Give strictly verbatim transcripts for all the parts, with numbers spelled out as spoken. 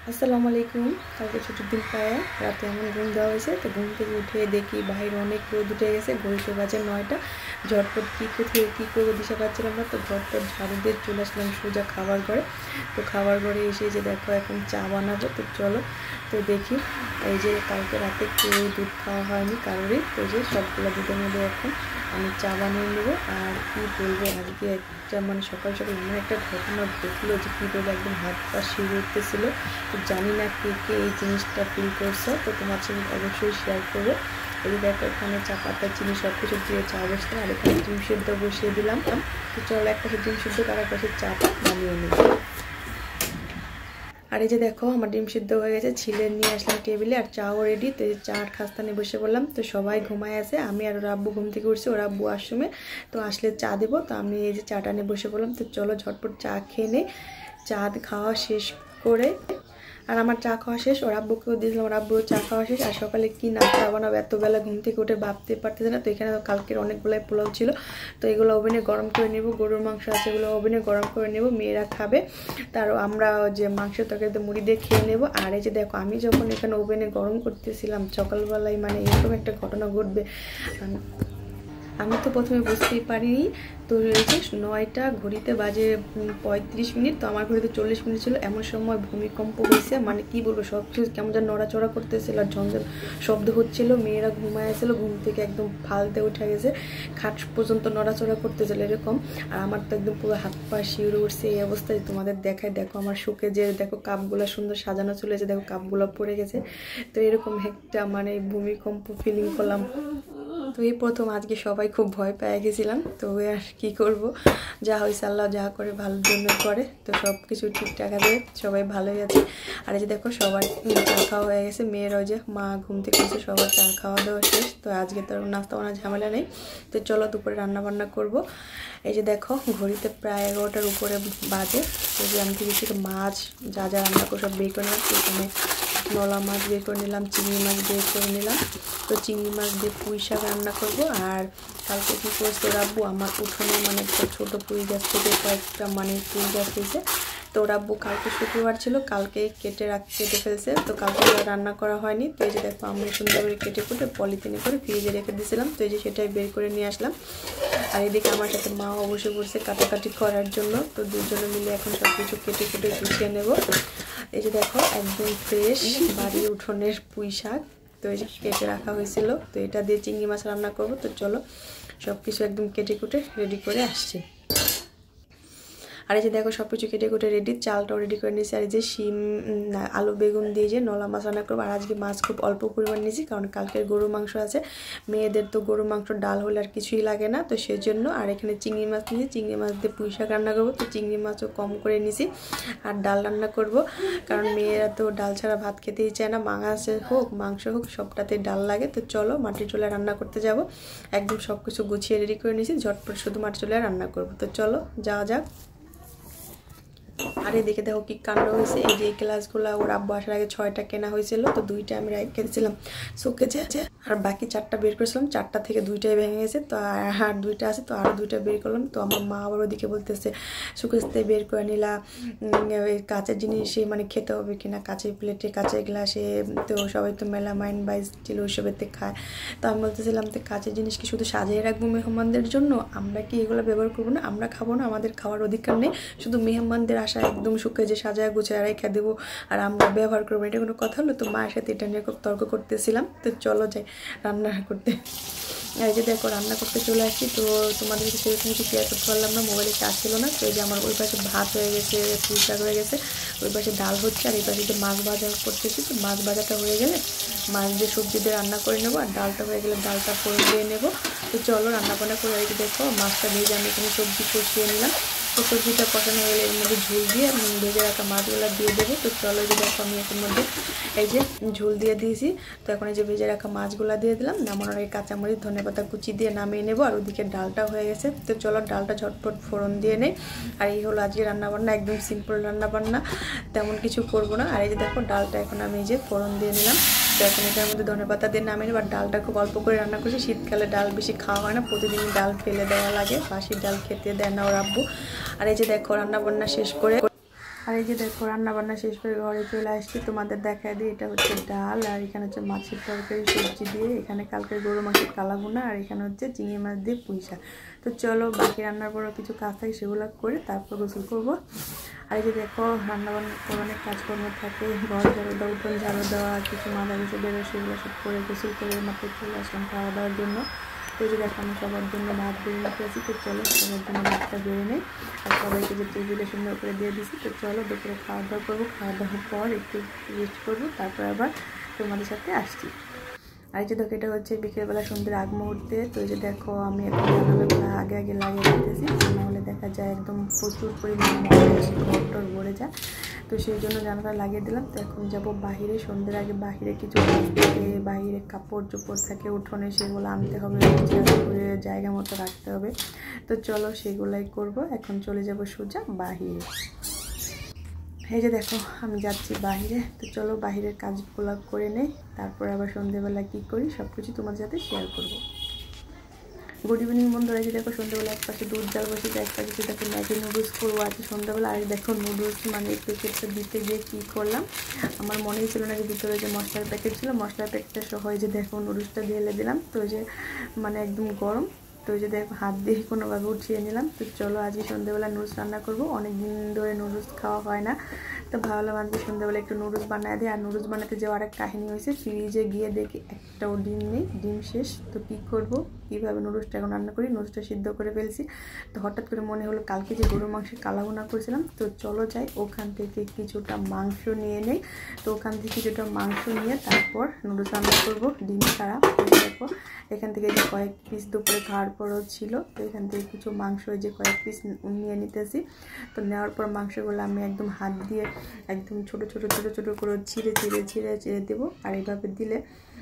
আসসালামু আলাইকুম। কালকে ছুটির দিন পায় রাতে এমন ঘুম দেওয়া হয়েছে, তো ঘুম থেকে উঠে দেখি বাইরে অনেক রোদ উঠে গেছে। ঘড়িতে বাজে নয়টা। ঝটপট কী কোথায় কী করবো দিশা পাচ্ছিলাম না, তো ঝটপট ঝাড়ু দিয়ে চলে আসলাম সোজা খাবার ঘরে। তো খাবার ঘরে এসে যে দেখো এখন চা বানাবো, তো চলো তো দেখি। এই যে কালকে রাতে কেউ দুধ খাওয়া হয়নি কারোরই, তো যে সবগুলো দুধের মধ্যে এখন আমি চা বানিয়ে নেবো। আর কি বলবো, আজকে একটা মানে সকাল সকাল এমন একটা ঘটনা ঘটলো যে কী বলবো, একদম হাত পা শিউরে উঠতেছিল। তো জানি না কে কে এই জিনিসটা ফিল করছো, তো তোমার সঙ্গে অবশ্যই শেয়ার করবো। এই দেখো এখানে চা পাতা চিনি সব কিছু দিয়ে চা বসতে, আর এখানে ডিম সেদ্ধ বসিয়ে দিলাম। তো চলো এক পাশে ডিম সেদ্ধ আর এক পাশে চাটা বানিয়ে নিই। আর এই যে দেখো আমার ডিম সিদ্ধ হয়ে গেছে, ছিলে নিয়ে আসলাম টেবিলে, আর চাও রেডি। তো এই চা আর খাস্তা নিয়ে বসে বললাম। তো সবাই ঘুমায় আছে, আমি আর ওরা আব্বু ঘুম থেকে উঠছি, ওরা আব্বু আসমে তো আসলে চা দেবো। তো আমি এই যে চাটা নিয়ে বসে বললাম। তো চলো ঝটপট চা খেয়ে নেই। চা খাওয়া শেষ করে আর আমার চা খাওয়া শেষ, ওর আব্বুকেও দিয়েছিলাম, ওর আব্বুও চা খাওয়া শেষ। আর সকালে কি নাস্তা বানাবো এত বেলা ঘুম থেকে উঠে ভাবতে পারতেছে না। তো এখানে কালকের অনেকগুলাই পোলাও ছিল, তো এগুলো ওভেনে গরম করে নেব। গরুর মাংস আছে, এগুলো ওভেনে গরম করে নেব, মেয়েরা খাবে। তার আমরা যে মাংসের তরকারিতে মুড়ি দিয়ে খেয়ে নেব। আর এই যে দেখো আমি যখন এখানে ওভেনে গরম করতেছিলাম সকালবেলায়, মানে এরকম একটা ঘটনা ঘটবে আমি তো প্রথমে বুঝতেই পারিনি। তো এই যে নয়টা ঘড়িতে বাজে পঁয়ত্রিশ মিনিট, তো আমার ঘড়িতে চল্লিশ মিনিট ছিল। এমন সময় ভূমিকম্প হয়েছে, মানে কি বলবো, সব কিছু কেমন যেন নড়াচড়া করতেছিল আর ঝঞ্ঝন শব্দ হচ্ছিল। মেয়েরা ঘুমায় আসছিল, ঘুম থেকে একদম ফালতে উঠে গেছে, খাট পর্যন্ত নড়াচড়া করতেছিল এরকম। আর আমার তো একদম পুরো হাত পা শিউরে উঠছে। এই অবস্থায় তোমাদের দেখায়, দেখো আমার শুকে যে দেখো কাপগুলো সুন্দর সাজানো চলেছে, দেখো কাপগুলো পড়ে গেছে। তো এরকম একটা মানে ভূমিকম্প ফিলিং করলাম। তো এই প্রথম আজকে সবাই খুব ভয় পেয়ে গেছিলাম। তো আর কি করব, যা হয়েছে আল্লাহ যা করে ভালোর জন্য করে। তো সব কিছু ঠিকঠাক আছে, সবাই ভালোই আছে। আর এই যে দেখো সবার চা খাওয়া হয়ে গেছে, মেয়েরাও যে মা ঘুম থেকে এসে সবার চা খাওয়া দাওয়া শেষ। তো আজকে তো নাস্তা বানার ঝামেলা নেই। তো চলো দুপুরে রান্না বান্না করব। এই যে দেখো ঘড়িতে প্রায় এগারোটার উপরে বাজে। তো যে আমি থেকে থেকে মাছ যা যা রান্না করে সব বের করে নিলাম। এখানে নলা মাছ বের করে নিলাম, চিংড়ি মাছ বের করে নিলাম। তো চিংড়ি মাছ দিয়ে পুঁই শাক রান্না করবো। আর কালকে কী করছে রাব্বু, আমার উঠোনে মানে একটা ছোটো পুঁই গাছ থেকে কয়েকটা মানে পুঁই গাছ হয়েছে। তো রাব্বু কালকে শুক্রবার ছিল, কালকে কেটে রাখ কেটে ফেলছে। তো কালকে রান্না করা হয়নি। তো এই যে দেখো আমি সুন্দর করে কেটে কুটে পলিথিনে করে ফ্রিজে রেখে দিয়েছিলাম। তো এই যে সেটাই বের করে নিয়ে আসলাম। আর এদিকে আমার সাথে মাও বসে পড়ছে কাটাকাটি করার জন্য। তো দুজনে মিলে এখন সব কিছু কেটে কুটে গুছিয়ে নেব। এই যে দেখো একদম ফ্রেশ বাড়ির উঠোনের পুঁই শাক, তো এই যে কেটে রাখা হয়েছিল। তো এটা দিয়ে চিংড়ি মাছ রান্না করব। তো চলো সব কিছু একদম কেটে কুটে রেডি করে আসছি। আর এই যে দেখো সব কিছু কেটে কুটে রেডি, চালটাও রেডি করে নিয়েছি। আর এই যে শিম আলু বেগুন দিয়ে যে নলা মাছ রান্না করবো। আর আজকে মাছ খুব অল্প পরিমাণ নিয়েছি, কারণ কালকের গরুর মাংস আছে। মেয়েদের তো গরুর মাংস ডাল হলে আর কিছুই লাগে না, তো সেজন্য। আর এখানে চিংড়ি মাছ নিয়েছি, চিংড়ি মাছ দিয়ে পুঁই শাক রান্না করবো। তো চিংড়ি মাছও কম করে নিয়েছি। আর ডাল রান্না করব, কারণ মেয়েরা তো ডাল ছাড়া ভাত খেতেই চায় না। মাংস হোক মাংস হোক সবটাতে ডাল লাগে। তো চলো মাটির চুলায় রান্না করতে যাব। একদম সব কিছু গুছিয়ে রেডি করে নিয়েছি, ঝটপট শুধু মাটির চুলায় রান্না করবো। তো চলো যাওয়া যাক। আর এদিকে দেখো কি কাণ্ড হয়েছে। এই যে গ্লাসগুলো ওর আব্বু আসার আগে ছয়টা কেনা হয়েছিল, তো দুইটা আমি রেখে দিয়েছিলাম শোকেজে। আর বাকি চারটা বের করেছিলাম, চারটা থেকে দুইটাই ভেঙে গেছে। তো আর দুইটা আছে, তো আরও দুইটা বের করলাম। তো আমার মা আবার ওদিকে বলতেছে শোকেজতে বের করে নিলা, কাঁচের জিনিস মানে খেতে হবে কিনা, কাঁচের প্লেটে কাঁচের গ্লাসে। তো সবাই তো মেলামাইন বা স্টিল ওইসবেতে খায়। তো আমি বলতেছিলাম তো কাঁচের জিনিস কি শুধু সাজিয়ে রাখবো মেহমানদের জন্য, আমরা কি এগুলো ব্যবহার করবো না? আমরা খাবো না? আমাদের খাওয়ার অধিকার নেই? শুধু মেহমানদের আশা একদম শুকে যে সাজায় গুছায় রেখে দেবো আর আমরা ব্যবহার করবো, এটা কোনো কথা হলো? তো মায়ের সাথে এটা নিয়ে খুব তর্ক করতেছিলাম। তো চলো যাই রান্না করতে। এই যে দেখো রান্না করতে চলে আসছি। তো তোমাদেরকে সেরকম কিছু শেয়ার করতে পারলাম না, মোবাইলে চার্জ ছিল না। তো এই যে আমার ওই পাশে ভাত হয়ে গেছে, পুঁই শাক হয়ে গেছে, ওই পাশে ডাল হচ্ছে, আর এই পাশে যে মাছ ভাজা করতেছি। তো মাছ ভাজাটা হয়ে গেলে মাছ দিয়ে সবজি দিয়ে রান্না করে নেবো, আর ডালটা হয়ে গেলে ডালটা করে দিয়ে নেবো। তো চলো রান্না বান্না করে এই যে দেখো মাছটা ভেজে আমি এখানে সবজি কষিয়ে নিলাম। তো সবজিটা কষানো হয়ে গেলে এর মধ্যে ঝোল দিয়ে ভেজে রাখা মাছগুলো দিয়ে দেবো। তো চলো যে দেখো আমি এর মধ্যে এই যে ঝোল দিয়ে দিয়েছি। তো এখন এই যে ভেজে রাখা মাছগুলো দিয়ে দিলাম, নামানোর এই কাঁচামরিচ ধনেপাতা কুচি দিয়ে নামিয়ে নেবো। আর ওদিকে ডালটা হয়ে গেছে। তো চলো ডালটা ঝটপট ফোড়ন দিয়ে নেই। আর এই হলো আজকে রান্নাবান্না, একদম সিম্পল রান্নাবান্না, তেমন কিছু করবো না। আর এই যে দেখো ডালটা এখন আমি এই যে ফোড়ন দিয়ে নিলাম। তো এখন এটার মধ্যে ধনেপাতা দিয়ে নামিয়ে নেবো। আর ডালটা খুব অল্প করে রান্না করছি, শীতকালে ডাল বেশি খাওয়া হয় না, প্রতিদিন ডাল ফেলে দেওয়া লাগে, বাসির ডাল খেতে দেয় না ওর আব্বু। আর এই যে দেখো রান্না বান্না শেষ করে আর এই যে দেখো রান্না বান্না শেষ করে ঘরে চলে আসছি, তোমাদের দেখায় দিই। এটা হচ্ছে ডাল, আর এখানে হচ্ছে মাছের তরকারি সবজি দিয়ে, এখানে কালকে গরু মাছের কালাভুনা, আর এখানে হচ্ছে চিংড়ি মাছ দিয়ে পুঁই শাক। তো চলো বাকি রান্নার পরও কিছু কাজ থাকে সেগুলো করে তারপর গোসল করবো। আর এই যে দেখো রান্না বান্নার পর অনেক কাজকর্ম থাকে, ঘর ঝাড়ু দেওয়া, উঠোন ঝাড়ু দেওয়া, কিছু মাথা কিছু বেরো, সেগুলো সব করে গোসল করে মাত্র চলে আসলাম খাওয়া দাওয়ার জন্য। তো এই যে দেখো আমি সবার জন্য ভাত বেড়ে নিতে আসি, তো চলো সবার জন্য ভাতটা বেড়ে নেই, আর সবাইকে যে টেবিলে সুন্দর করে দিয়ে দিচ্ছি। তো চলো দুপুরে খাওয়া দাওয়া করবো, খাওয়া দাওয়ার পর একটু রেস্ট করবো, তারপর আবার তোমাদের সাথে আসছি। আর এই যে দেখো এটা হচ্ছে বিকেলবেলা সন্ধ্যের আগ মুহূর্তে। তো এই যে দেখো আমি এখন জানালাগুলো আগে আগে লাগিয়ে দিতেছি, নাহলে দেখা যায় একদম প্রচুর পরিমাণে ঘর টর ভরে যায়। তো সেই জন্য জানালা লাগিয়ে দিলাম। তো এখন যাবো বাহিরে, সন্ধ্যের আগে বাহিরে কিছু থাকে, বাহিরে কাপড় চোপড় থাকে উঠোনে, সেগুলো আনতে হবে, করে জায়গা মতো রাখতে হবে। তো চলো সেগুলাই করব। এখন চলে যাব সোজা বাহিরে। এই যে দেখো আমি যাচ্ছি বাহিরে। তো চলো বাহিরের কাজগুলো করে নেই, তারপর আবার সন্ধ্যেবেলা কী করি সব কিছু তোমাদের সাথে শেয়ার করব। গুড ইভিনিং বন্ধুরা। যে দেখো সন্ধ্যাবেলা এক পাশে দুধ জাল বসেছে, এক পাশে দেখো ম্যাগি নুডলস করবো আজকে সন্ধ্যাবেলা। আর দেখো নুডলস মানে প্যাকেটটা দিতে গিয়ে কী করলাম, আমার মনেই ছিল না যে ভিতরে যে মশলার প্যাকেট ছিল, মশলার প্যাকেটটা সহ যে দেখো নুডলসটা ঢেলে দিলাম। তো যে মানে একদম গরম, তো যে দেখো হাত দিয়ে কোনোভাবে উঠিয়ে নিলাম। তো চলো আজকে সন্ধ্যাবেলা নুডলস রান্না করবো, অনেক দিন ধরে নুডলস খাওয়া হয় না। তো ভাবলাম আজকে সন্ধ্যাবেলা একটু নুডলস বানিয়ে দিই। আর নুডলস বানাতে যাওয়ার এক কাহিনী হয়েছে, ফ্রিজে গিয়ে দেখি একটাও ডিম নেই, ডিম শেষ। তো কী করবো, কীভাবে নুডলসটা এখন রান্না করি। নুডলসটা সিদ্ধ করে ফেলছি। তো হঠাৎ করে মনে হলো কালকে যে গরুর মাংসের কালাভুনা করেছিলাম, তো চলো যাই ওখান থেকে কিছুটা মাংস নিয়ে নেই। তো ওখান থেকে কিছুটা মাংস নিয়ে তারপর নুডলস রান্না করবো ডিম ছাড়া। দেখো এখান থেকে যে কয়েক পিস দুপুরে খাওয়ার পরও ছিল, তো এখান থেকে কিছু মাংস যে কয়েক পিস নিয়ে নিতেছি। তো নেওয়ার পর মাংসগুলো আমি একদম হাত দিয়ে একদম ছোট ছোট ছোট ছোট করে ছিঁড়ে ছিঁড়ে ছিঁড়ে ছিঁড়ে দেবো। আর এইভাবে দিলে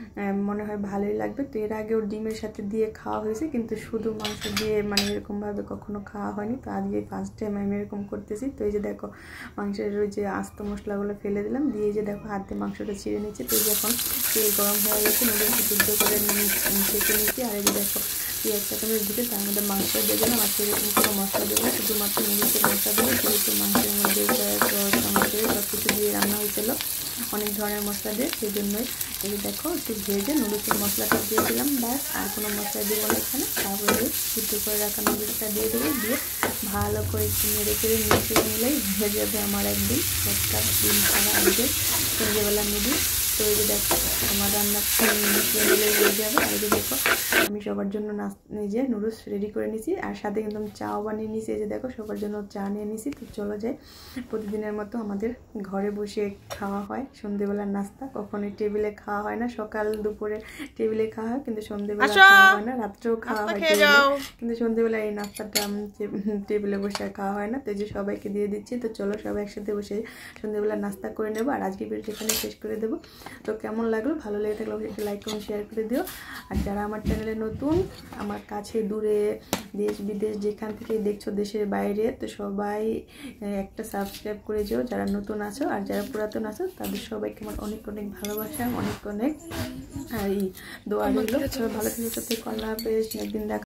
মনে হয় ভালোই লাগবে। তো এর আগেও ডিমের সাথে দিয়ে খাওয়া হয়েছে, কিন্তু শুধু মাংস দিয়ে মানে এরকমভাবে কখনো খাওয়া হয়নি। তো আজকে ফার্স্ট টাইম আমি এরকম করতেছি। তো এই যে দেখো মাংসের ওই যে আস্ত মশলাগুলো ফেলে দিলাম, দিয়ে যে দেখো হাত দিয়ে মাংসটা ছিঁড়ে নিচ্ছি। তো যখন তেল গরম হয়ে গেছে নুডলস সিদ্ধ করে ছেঁকে নিচ্ছি। আর এই যে দেখো পেঁয়াজটাকে আমি দিতে তার মধ্যে মাংস দিয়ে দিলাম, আর সেরকম কোনো মশলা দেবো না, শুধুমাত্র নুডলসের মশলা দেবো। যেহেতু মাংসের মধ্যে টমেটো সব কিছু দিয়ে রান্না হয়েছিল অনেক ধরনের মশলা দিয়ে, সেই জন্যই এই যে দেখো একটু ভেজে নুডলসের মশলাটা দিয়ে দিলাম, ব্যাস আর কোনো মশলা দেবো না এখানে। তারপরে সিদ্ধ করে রাখা নুডলসটা দিয়ে দেবো, দিয়ে ভালো করে একটু নেড়ে চেড়ে মিশিয়ে নিলেই হয়ে যাবে আমার একদিন একটা ডিম ছাড়া আজকে সন্ধ্যেবেলা নুডলস। তো এই যে দেখো আমার রান্না মিশিয়ে নিলেই হয়ে যাবে। আর এই যে দেখো আমি সবার জন্য নাচ নিজে নুডলস রেডি করে নিয়েছি, আর সাথে কিন্তু আমি চাও বানিয়ে নিয়েছি। এই যে দেখো সবার জন্য চা নিয়ে নিয়েছি। তো চলো যাই, প্রতিদিনের মতো আমাদের ঘরে বসে খাওয়া হয় সন্ধ্যেবেলার নাস্তা, কখনোই টেবিলে খাওয়া হয় না। সকাল দুপুরে টেবিলে খাওয়া হয়, কিন্তু সন্ধ্যেবেলা খাওয়া হয় না, রাত্রেও খাওয়া হয় কিন্তু সন্ধ্যেবেলা এই নাস্তাটা টেবিলে বসে খাওয়া হয় না। তো এই যে সবাইকে দিয়ে দিচ্ছি। তো চলো সবাই একসাথে বসে সন্ধ্যেবেলা নাস্তা করে নেবো। আর আজকে ভিডিওটা এখানে শেষ করে দেবো। তো কেমন লাগলো, ভালো লেগে থাকলে অবশ্যই লাইক কমেন্ট শেয়ার করে দিও। আর যারা আমার চ্যানেলে নতুন, আমার কাছে দূরে দেশ বিদেশ যেখান থেকে দেখছো, দেশের বাইরে, তো সবাই একটা সাবস্ক্রাইব করে যেও যারা নতুন আছো। আর যারা পুরাতন আছো তাদের সবাইকে আমার অনেক অনেক ভালোবাসা, অনেক অনেক এই দোয়া রইল। সবাই ভালো থেকে সাথে আল্লাহ হাফেজ, একদিন দেখা।